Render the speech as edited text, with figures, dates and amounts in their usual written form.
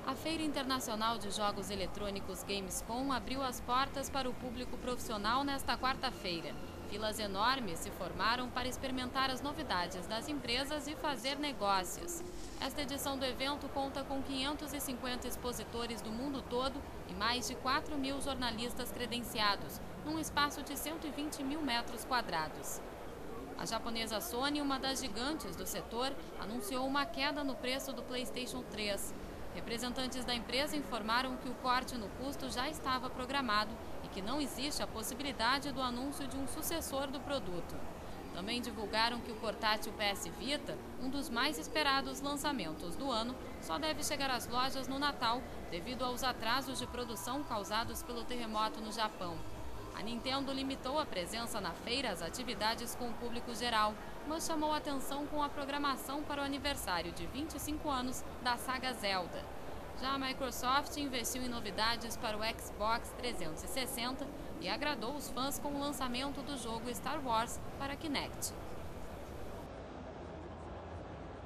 A Feira Internacional de Jogos Eletrônicos Gamescom abriu as portas para o público profissional nesta quarta-feira. Filas enormes se formaram para experimentar as novidades das empresas e fazer negócios. Esta edição do evento conta com 550 expositores do mundo todo e mais de 4 mil jornalistas credenciados, num espaço de 120 mil metros quadrados. A japonesa Sony, uma das gigantes do setor, anunciou uma queda no preço do PlayStation 3. Representantes da empresa informaram que o corte no custo já estava programado e que não existe a possibilidade do anúncio de um sucessor do produto. Também divulgaram que o portátil PS Vita, um dos mais esperados lançamentos do ano, só deve chegar às lojas no Natal devido aos atrasos de produção causados pelo terremoto no Japão. A Nintendo limitou a presença na feira às atividades com o público geral, mas chamou atenção com a programação para o aniversário de 25 anos da saga Zelda. Já a Microsoft investiu em novidades para o Xbox 360 e agradou os fãs com o lançamento do jogo Star Wars para Kinect.